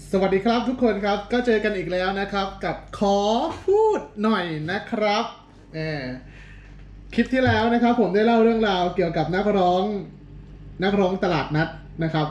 สวัสดีครับทุกคนครับก็เจอกันอีกแล้วนะครับกับขอพูดหน่อยนะครับเออคลิปที่แล้วนะครับผมได้เล่าเรื่องราวเกี่ยวกับนักร้องตลาดนัดนะครับ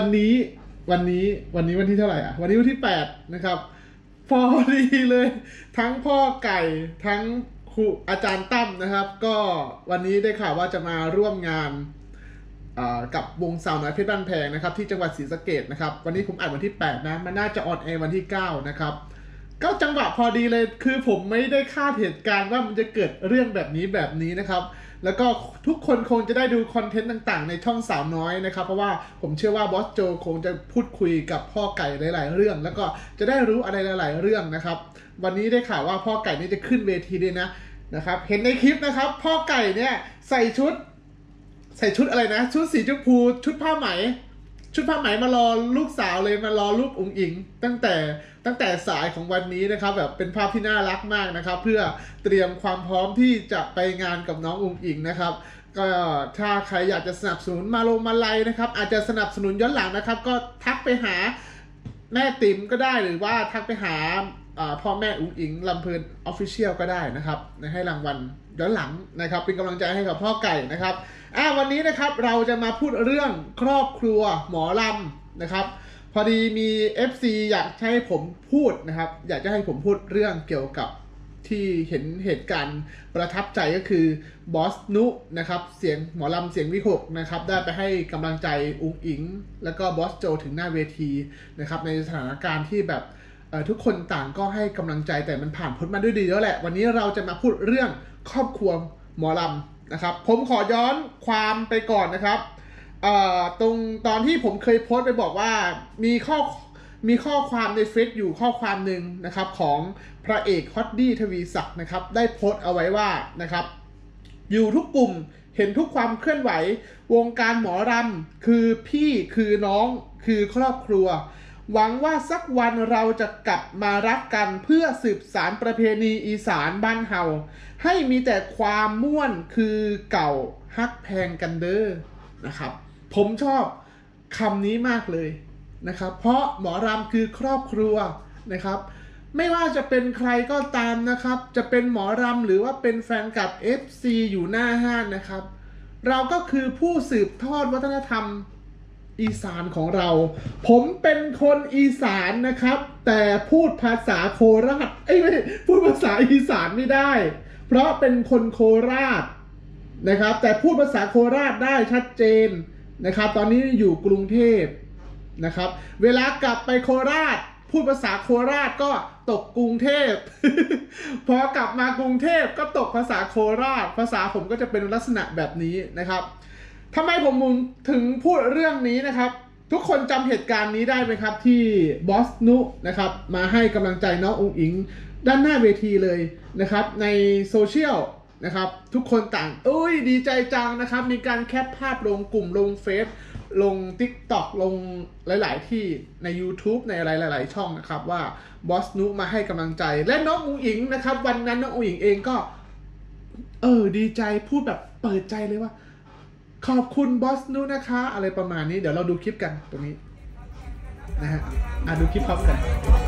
วันนี้วันที่เท่าไหร่อ่ะวันนี้วันที่8นะครับพอดีเลยทั้งพ่อไก่ทั้งครูอาจารย์ตั้มนะครับก็วันนี้ได้ข่าวว่าจะมาร่วมงานกับวงสาวน้อยเพชรบ้านแพงนะครับที่จังหวัดศรีสะเกษนะครับวันนี้ผมอ่านวันที่8นะมันน่าจะออนแอร์วันที่9นะครับก็จังหวะพอดีเลยคือผมไม่ได้คาดเหตุการณ์ว่ามันจะเกิดเรื่องแบบนี้นะครับแล้วก็ทุกคนคงจะได้ดูคอนเทนต์ต่างๆในช่องสาวน้อยนะครับเพราะว่าผมเชื่อว่าบอสโจคงจะพูดคุยกับพ่อไก่หลายๆเรื่องแล้วก็จะได้รู้อะไรหลายๆเรื่องนะครับวันนี้ได้ข่าวว่าพ่อไก่นี่จะขึ้นเวทีด้วยนะครับเห็นในคลิปนะครับพ่อไก่เนี่ยใส่ชุดอะไรนะชุดสีชมพูชุดผ้าไหมมารอลูกสาวเลยมารอลูกอุ๋งอิงตั้งแต่สายของวันนี้นะครับแบบเป็นภาพที่น่ารักมากนะครับเพื่อเตรียมความพร้อมที่จะไปงานกับน้องอุ๋งอิงนะครับก็ถ้าใครอยากจะสนับสนุนมาลัยนะครับอาจจะสนับสนุนย้อนหลังนะครับก็ทักไปหาแม่ติ๋มก็ได้หรือว่าทักไปหาพ่อแม่อุ๋งอิงลำเพลินออฟฟิเชียลก็ได้นะครับให้รางวัลย้อนหลังนะครับเป็นกำลังใจให้กับพ่อไก่นะครับวันนี้นะครับเราจะมาพูดเรื่องครอบครัวหมอลำนะครับพอดีมี FC อยากให้ผมพูดนะครับอยากจะให้ผมพูดเรื่องเกี่ยวกับที่เห็นเหตุการณ์ประทับใจก็คือบอสนุนะครับเสียงหมอลำเสียงวิหกนะครับได้ไปให้กำลังใจอุ๋งอิงแล้วก็บอสโจถึงหน้าเวทีนะครับในสถานการณ์ที่แบบทุกคนต่างก็ให้กำลังใจแต่มันผ่านพ้นมาด้วยดีแล้วแหละวันนี้เราจะมาพูดเรื่องครอบครัวหมอลำนะครับผมขอย้อนความไปก่อนนะครับตรงตอนที่ผมเคยโพสต์ไปบอกว่ามีข้อความในเฟซอยู่ข้อความหนึ่งนะครับของพระเอกฮอตดี้ทวีศักดิ์นะครับได้โพสต์เอาไว้ว่านะครับอยู่ทุกกลุ่มเห็นทุกความเคลื่อนไหววงการหมอรำคือพี่คือน้องคือครอบครัวหวังว่าสักวันเราจะกลับมารักกันเพื่อสืบสานประเพณีอีสานบ้านเฮาให้มีแต่ความม่วนคือเก่าฮักแพงกันเด้อนะครับผมชอบคำนี้มากเลยนะครับเพราะหมอรำคือครอบครัวนะครับไม่ว่าจะเป็นใครก็ตามนะครับจะเป็นหมอรำหรือว่าเป็นแฟนคลับ FC อยู่หน้าห้างนะครับเราก็คือผู้สืบทอดวัฒนธรรมอีสานของเราผมเป็นคนอีสานนะครับแต่พูดภาษาโคราชไม่พูดภาษาอีสานไม่ได้เพราะเป็นคนโคราชนะครับแต่พูดภาษาโคราชได้ชัดเจนนะครับตอนนี้อยู่กรุงเทพนะครับเวลากลับไปโคราชพูดภาษาโคราชก็ตกกรุงเทพ พอกลับมากรุงเทพก็ตกภาษาโคราชภาษาผมก็จะเป็นลักษณะแบบนี้นะครับทำไมผมถึงพูดเรื่องนี้นะครับทุกคนจำเหตุการณ์นี้ได้ไหมครับที่บอสนุนะครับมาให้กำลังใจน้องอุ๋งอิงด้านหน้าเวทีเลยนะครับในโซเชียลนะครับทุกคนต่างดีใจจังนะครับมีการแคปภาพลงกลุ่มลงเฟซลง TikTok ลงหลายๆที่ใน YouTube ในอะไรหลายๆช่องนะครับว่าบอสนุมาให้กำลังใจและน้องอุ๋งอิงนะครับวันนั้นน้องอุ๋งอิงเองก็ดีใจพูดแบบเปิดใจเลยว่าขอบคุณบอสนุนะคะอะไรประมาณนี้เดี๋ยวเราดูคลิปกันตรงนี้นะฮะดูคลิปพร้อมกัน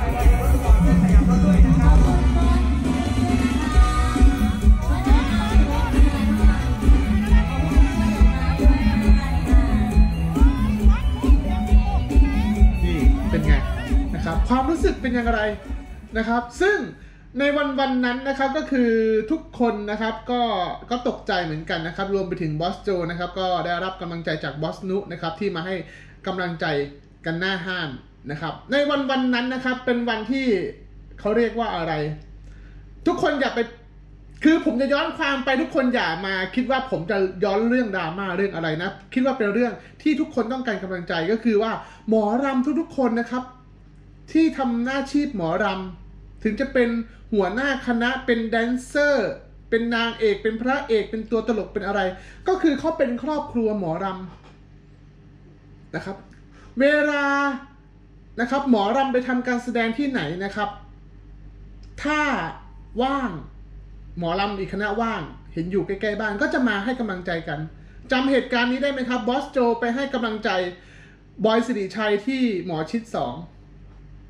ความรู้สึกเป็นอย่างไรนะครับซึ่งในวันนั้นนะครับก็คือทุกคนนะครับก็ตกใจเหมือนกันนะครับรวมไปถึงบอสโจนะครับก็ได้รับกำลังใจจากบอสนุนะครับที่มาให้กำลังใจกันหน้าห้างนะครับในวันนั้นนะครับเป็นวันที่เขาเรียกว่าอะไรทุกคนอย่าไปคือผมจะย้อนความไปทุกคนอย่ามาคิดว่าผมจะย้อนเรื่องดราม่าเรื่องอะไรนะคิดว่าเป็นเรื่องที่ทุกคนต้องการกำลังใจก็คือว่าหมอรำทุกๆคนนะครับที่ทำหน้าชีพหมอรำถึงจะเป็นหัวหน้าคณะเป็นแดนเซอร์เป็นนางเอกเป็นพระเอกเป็นตัวตลกเป็นอะไรก็คือเขาเป็นครอบครัวหมอรำนะครับเวลานะครับหมอรำไปทำการแสดงที่ไหนนะครับถ้าว่างหมอรำอีกคณะว่างเห็นอยู่ใกล้ๆบ้านก็จะมาให้กำลังใจกันจำเหตุการณ์นี้ได้ไหมครับบอสโจไปให้กำลังใจบอยสิริชัยที่หมอชิด2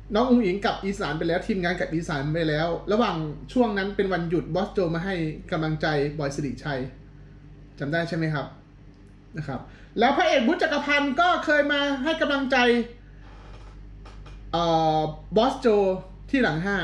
น้องอุ๋งอิงกับอีสานไปแล้วทีมงานกับอีสานไปแล้วระหว่างช่วงนั้นเป็นวันหยุดบอสโจมาให้กำลังใจบอยสิริชัยจำได้ใช่ไหมครับนะครับแล้วพระเอกบุ๊จักรพันธ์ก็เคยมาให้กำลังใจบอสโจที่หลังห้าน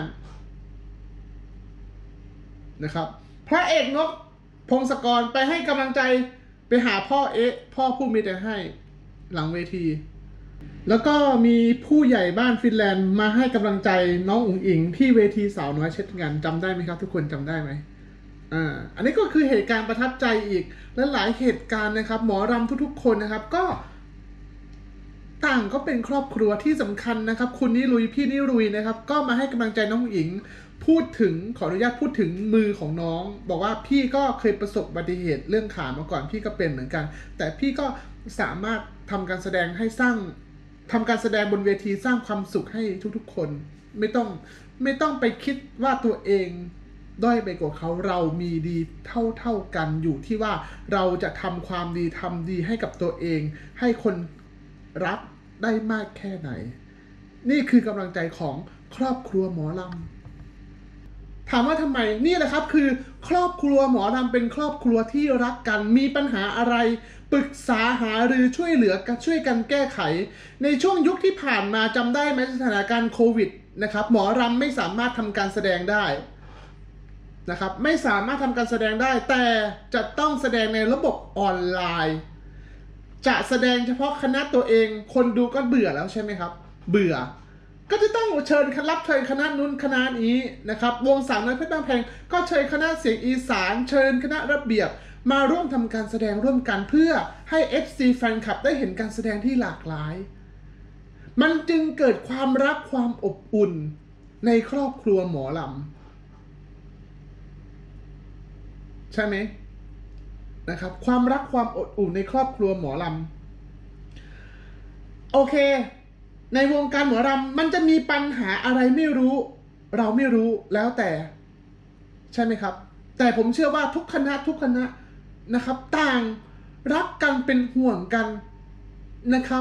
นะครับพระเอกนกพงศกรไปให้กำลังใจไปหาพ่อพ่อผู้มีแต่ให้หลังเวทีแล้วก็มีผู้ใหญ่บ้านฟินแลนด์มาให้กำลังใจน้องอุ๋งอิงที่เวทีสาวน้อยเช่นกันจำได้ไหมครับทุกคนจำได้ไหมอันนี้ก็คือเหตุการณ์ประทับใจอีกและหลายเหตุการณ์นะครับหมอรำทุกๆคนนะครับก็ต่างก็เป็นครอบครัวที่สำคัญนะครับคุณนิรุยพี่นิรุยนะครับก็มาให้กำลังใจน้องอุ๋งอิงพูดถึงขออนุญาตพูดถึงมือของน้องบอกว่าพี่ก็เคยประสบอุบัติเหตุเรื่องขามาก่อนพี่ก็เป็นเหมือนกันแต่พี่ก็สามารถทำการแสดงบนเวทีสร้างความสุขให้ทุกๆคนไม่ต้องไปคิดว่าตัวเองด้อยไปกว่าเขาเรามีดีเท่ากันอยู่ที่ว่าเราจะทำความดีทำดีให้กับตัวเองให้คนรักได้มากแค่ไหนนี่คือกำลังใจของครอบครัวหมอลำถามว่าทำไมนี่แหละครับคือครอบครัวหมอลำเป็นครอบครัวที่รักกันมีปัญหาอะไรปรึกษาหารือช่วยเหลือกันช่วยกันแก้ไขในช่วงยุคที่ผ่านมาจำได้ไหมสถานการณ์โควิดนะครับหมอลำไม่สามารถทำการแสดงได้นะครับไม่สามารถทำการแสดงได้แต่จะต้องแสดงในระบบออนไลน์จะแสดงเฉพาะคณะตัวเองคนดูก็เบื่อแล้วใช่ไหมครับเบื่อก็จะต้องเชิญคณะนู้นคณะนี้นะครับวงสาวน้อยเพชรบ้านแพงก็เชิญคณะเสียงอีสานเชิญคณะระเบียบมาร่วมทำการแสดงร่วมกันเพื่อให้ FC แฟนคลับได้เห็นการแสดงที่หลากหลายมันจึงเกิดความรักความอบอุ่นในครอบครัวหมอลำใช่ไหมนะครับความรักความอบอุ่นในครอบครัวหมอลำโอเคในวงการหมอลำมันจะมีปัญหาอะไรไม่รู้เราไม่รู้แล้วแต่ใช่ไหมครับแต่ผมเชื่อว่าทุกคณะนะครับต่างรักกันเป็นห่วงกันนะครับ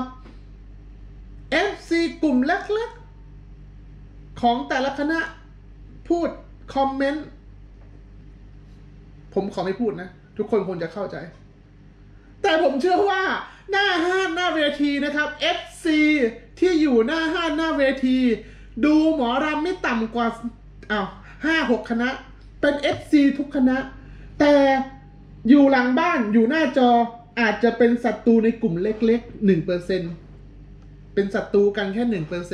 FC กลุ่มเล็กๆของแต่ละคณะพูดคอมเมนต์ผมขอไม่พูดนะทุกคนคงจะเข้าใจแต่ผมเชื่อว่าหน้าห้านหน้าเวทีนะครับ FC ที่อยู่หน้าห้านหน้าเวทีดูหมอรำไม่ต่ำกว่า5-6 คณะเป็น FC ทุกคณะแต่อยู่หลังบ้านอยู่หน้าจออาจจะเป็นศัตรูในกลุ่มเล็กๆ 1% เป็นศัตรูกันแค่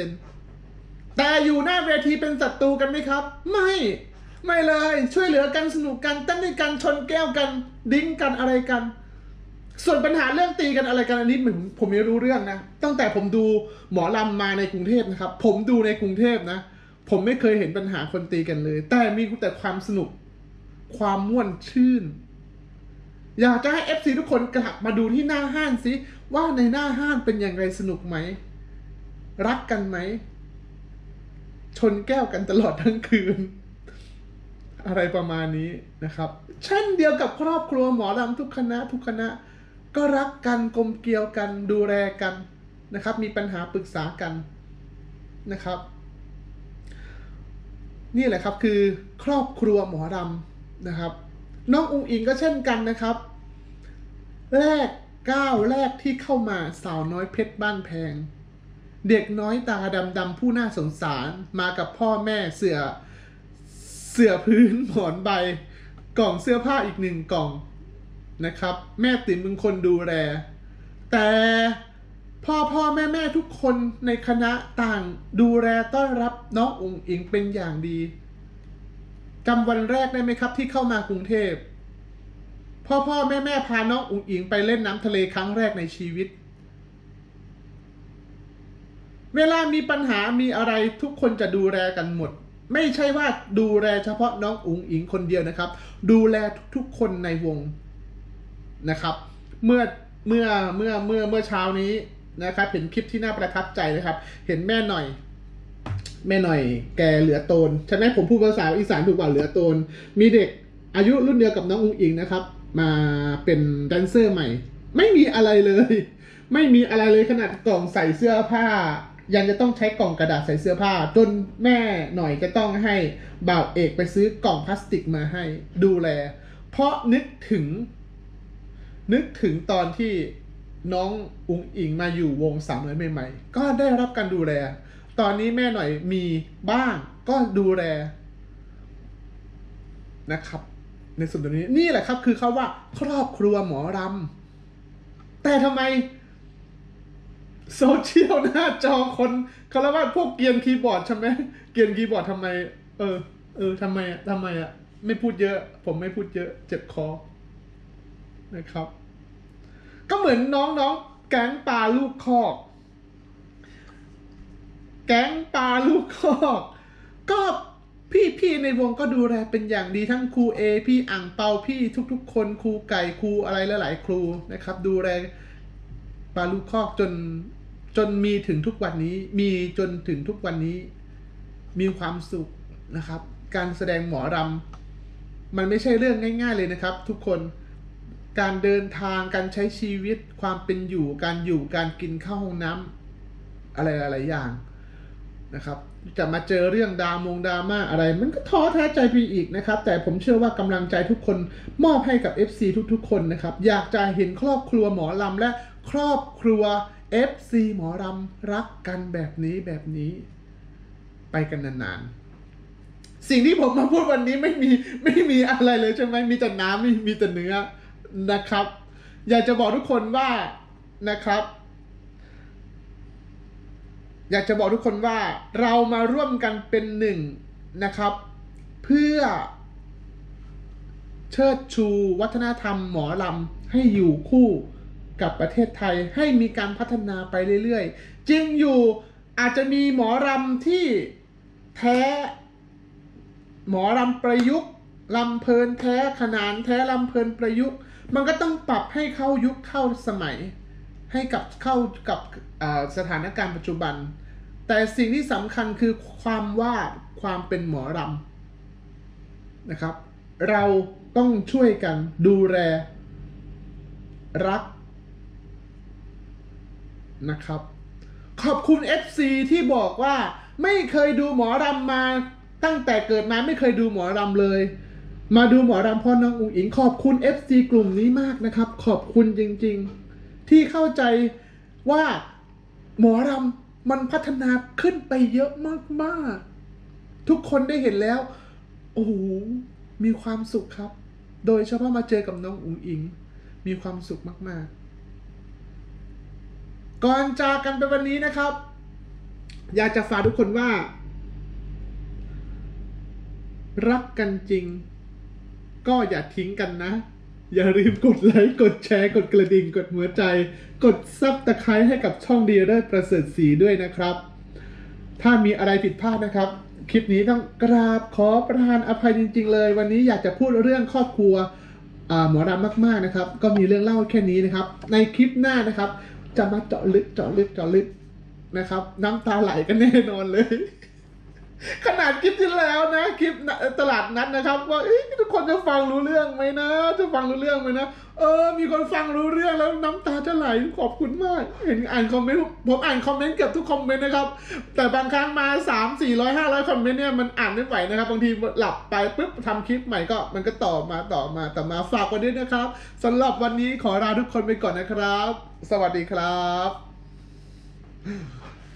1% แต่อยู่หน้าเวทีเป็นศัตรูกันไหมครับไม่เลยช่วยเหลือกันสนุกกันเต้นด้วยกันชนแก้วกันดิ้งกันอะไรกันส่วนปัญหาเรื่องตีกันอะไรกันอันนี้ผมไม่รู้เรื่องนะตั้งแต่ผมดูหมอลำมาในกรุงเทพนะครับผมดูในกรุงเทพนะผมไม่เคยเห็นปัญหาคนตีกันเลยแต่มีแต่ความสนุกความม่วนชื่นอยากจะให้ FC ทุกคนกลับมาดูที่หน้าห้านสิว่าในหน้าห้านเป็นอย่างไรสนุกไหมรักกันไหมชนแก้วกันตลอดทั้งคืนอะไรประมาณนี้นะครับเช่นเดียวกับครอบครัวหมอลำทุกคณะก็รักกันกลมเกลียวกันดูแลกันนะครับมีปัญหาปรึกษากันนะครับนี่แหละครับคือครอบครัวหมอลำนะครับน้องอุ๋งอิงก็เช่นกันนะครับก้าวแรกที่เข้ามาสาวน้อยเพชรบ้านแพงเด็กน้อยตาดำผู้น่าสงสารมากับพ่อแม่เสื่อพื้นหมอนใบกล่องเสื้อผ้าอีก1 กล่องนะครับแม่ติ๋มเป็นคนดูแลแต่พ่อแม่ทุกคนในคณะต่างดูแลต้อนรับน้องอุ๋งอิงเป็นอย่างดีจำวันแรกได้ไหมครับที่เข้ามากรุงเทพพ่อแม่พาน้องอุ๋งอิงไปเล่นน้ำทะเลครั้งแรกในชีวิตเวลามีปัญหามีอะไรทุกคนจะดูแลกันหมดไม่ใช่ว่าดูแลเฉพาะน้องอุ๋งอิงคนเดียวนะครับดูแลทุกคนในวงนะครับเมื่อเช้านี้นะครับเห็นคลิปที่น่าประทับใจนะครับเห็นแม่หน่อยแกเหลือโตนใช่ไหมผมพูดภาษาอีสานถูกกว่าเหลือโตนมีเด็กอายุรุ่นเดียวกับน้องอุ๋งอิงนะครับมาเป็นแดนเซอร์ใหม่ไม่มีอะไรเลยขนาดกล่องใส่เสื้อผ้ายังจะต้องใช้กล่องกระดาษใส่เสื้อผ้าจนแม่หน่อยจะต้องให้บ่าวเอกไปซื้อกล่องพลาสติกมาให้ดูแลเพราะนึกถึงตอนที่น้องอุ๋งอิงมาอยู่วงสาวน้อยใหม่ๆก็ได้รับการดูแลตอนนี้แม่หน่อยมีบ้างก็ดูแลนะครับในส่วนตรงนี้นี่แหละครับคือเขาว่าครอบครัวหมอรำแต่ทำไมโซเชียลหน้าจอคนเขาเรียกว่าพวกเกรียนคีย์บอร์ดใช่ไหมเกรียนคีย์บอร์ดทำไมทำไมไม่พูดเยอะผมไม่พูดเยอะเจ็บคอนะครับก็เหมือนน้องแก๊งปลาลูกคอกก็พี่ในวงก็ดูแลเป็นอย่างดีทั้งครูเอพี่อ่างเปาพี่ทุกคนครูไก่ครูอะไรหลายๆครูนะครับดูแลปลาลูกคอกจนมีถึงทุกวันนี้มีจนถึงทุกวันนี้มีความสุขนะครับการแสดงหมอรำมันไม่ใช่เรื่องง่ายๆเลยนะครับทุกคนการเดินทางการใช้ชีวิตความเป็นอยู่การกินข้าวห้องน้ำอะไรหลายๆอย่างนะครับจะมาเจอเรื่องดราม่าอะไรมันก็ท้อแท้ใจไปอีกนะครับแต่ผมเชื่อว่ากำลังใจทุกคนมอบให้กับ FC ทุกๆคนนะครับอยากจะเห็นครอบครัวหมอลำและครอบครัว FC หมอลำรักกันแบบนี้ไปกันนานๆสิ่งที่ผมมาพูดวันนี้ไม่มีอะไรเลยใช่ไหมมีแต่น้ำมีแต่เนื้อนะครับอยากจะบอกทุกคนว่านะครับอยากจะบอกทุกคนว่าเรามาร่วมกันเป็นหนึ่งนะครับเพื่อเชิดชูวัฒนธรรมหมอลำให้อยู่คู่กับประเทศไทยให้มีการพัฒนาไปเรื่อยๆจริงอยู่อาจจะมีหมอลำที่แท้หมอลำประยุกต์ลำเพลินแท้ขนานแท้ลำเพลินประยุกต์มันก็ต้องปรับให้เข้ายุคเข้าสมัยให้กับเข้ากับสถานการณ์ปัจจุบันแต่สิ่งที่สำคัญคือความเป็นหมอลำนะครับเราต้องช่วยกันดูแลรักนะครับขอบคุณ FC ที่บอกว่าไม่เคยดูหมอลำมาตั้งแต่เกิดมาไม่เคยดูหมอลำเลยมาดูหมอลำเพราะน้องอุ๋งอิงขอบคุณ FC กลุ่มนี้มากนะครับขอบคุณจริงๆที่เข้าใจว่าหมอลำมันพัฒนาขึ้นไปเยอะมากๆทุกคนได้เห็นแล้วโอ้โหมีความสุขครับโดยเฉพาะมาเจอกับน้องอุ๋งอิงมีความสุขมากๆก่อนจากกันไปวันนี้นะครับอยากจะฝากทุกคนว่ารักกันจริงก็อย่าทิ้งกันนะอย่าลืมกดไลค์กดแชร์กดกระดิ่งกดหัวใจกดซับตะไคร้ให้กับช่องดีเลิศประเสริฐศรีด้วยนะครับถ้ามีอะไรผิดพลาดนะครับคลิปนี้ต้องกราบขอประทานอภัยจริงๆเลยวันนี้อยากจะพูดเรื่องครอบครัวหมอรำมากๆนะครับก็มีเรื่องเล่าแค่นี้นะครับในคลิปหน้านะครับจะมาเจาะลึกนะครับน้ำตาไหลกันแน่นอนเลยขนาดคลิปที่แล้วนะคลิปตลาดนัดนะครับว่าทุกคนจะฟังรู้เรื่องไหมนะมีคนฟังรู้เรื่องแล้วน้ำตาจะไหลขอบคุณมากเห็นอ่านคอมเมนต์ผมอ่านคอมเมนต์เกือบทุกคอมเมนต์นะครับแต่บางครั้งมา300-400-500คอมเมนต์เนี่ยมันอ่านไม่ไหวนะครับบางทีหลับไปปุ๊บทำคลิปใหม่ก็มันก็ต่อมาฝากวันนี้นะครับสำหรับวันนี้ขอลาทุกคนไปก่อนนะครับสวัสดีครับ